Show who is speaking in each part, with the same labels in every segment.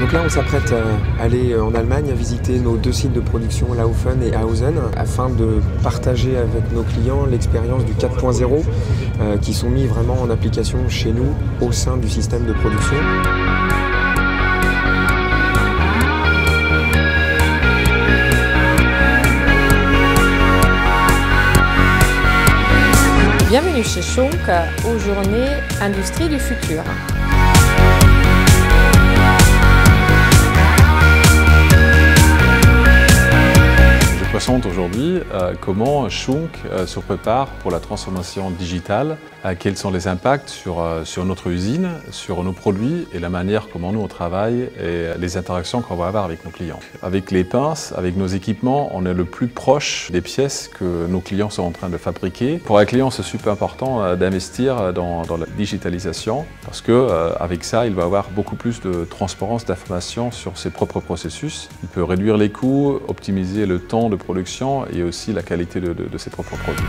Speaker 1: Donc là, on s'apprête à aller en Allemagne, à visiter nos 2 sites de production, Laufen et Hausen, afin de partager avec nos clients l'expérience du 4.0 qui sont mis vraiment en application chez nous au sein du système de production.
Speaker 2: Bienvenue chez Schunk aux Journées Industrie du Futur.
Speaker 3: Je présente aujourd'hui comment Schunk se prépare pour la transformation digitale, quels sont les impacts sur notre usine, sur nos produits et la manière comment nous on travaille et les interactions qu'on va avoir avec nos clients. Avec les pinces, avec nos équipements, on est le plus proche des pièces que nos clients sont en train de fabriquer. Pour un client, c'est super important d'investir dans la digitalisation parce que avec ça, il va avoir beaucoup plus de transparence d'informations sur ses propres processus. Il peut réduire les coûts, optimiser le temps de production et aussi la qualité de ses propres produits.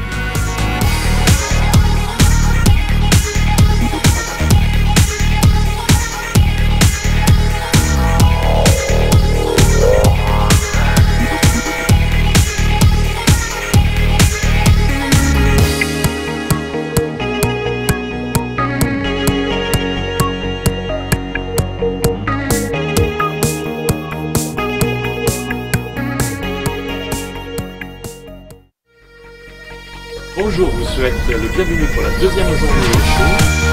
Speaker 4: Bonjour, je vous souhaite le bienvenu pour la 2e journée de Schunk.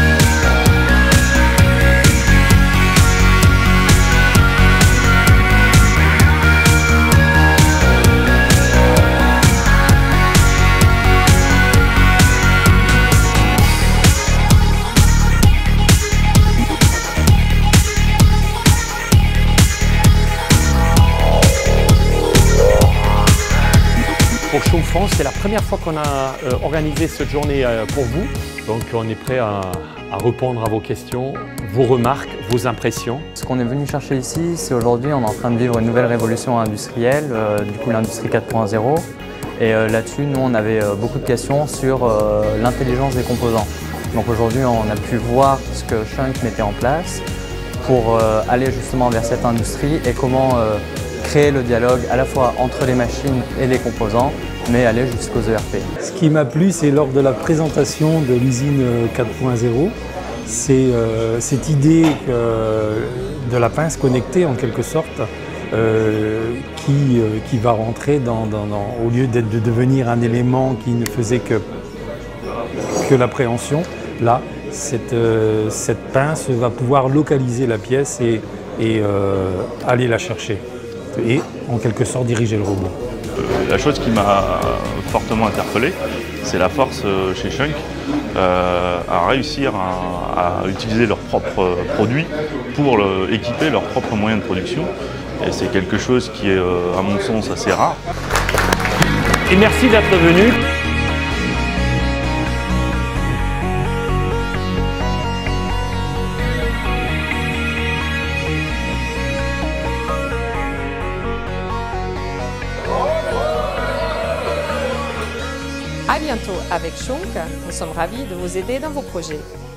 Speaker 4: Pour Schunk France, c'est la première fois qu'on a organisé cette journée pour vous. Donc on est prêt à répondre à vos questions, vos remarques, vos impressions.
Speaker 5: Ce qu'on est venu chercher ici, c'est aujourd'hui on est en train de vivre une nouvelle révolution industrielle, du coup l'industrie 4.0. Et là-dessus, nous on avait beaucoup de questions sur l'intelligence des composants. Donc aujourd'hui on a pu voir ce que Schunk mettait en place pour aller justement vers cette industrie et comment créer le dialogue à la fois entre les machines et les composants, mais aller jusqu'aux ERP.
Speaker 6: Ce qui m'a plu, c'est lors de la présentation de l'usine 4.0, c'est cette idée de la pince connectée en quelque sorte, qui va rentrer au lieu de devenir un élément qui ne faisait que l'appréhension, là, cette pince va pouvoir localiser la pièce et aller la chercher. Et en quelque sorte diriger le robot.
Speaker 7: La chose qui m'a fortement interpellé, c'est la force chez Schunk à réussir à utiliser leurs propres produits pour équiper leurs propres moyens de production. Et c'est quelque chose qui est, à mon sens, assez rare.
Speaker 4: Et merci d'être venu.
Speaker 2: À bientôt avec Schunk, nous sommes ravis de vous aider dans vos projets.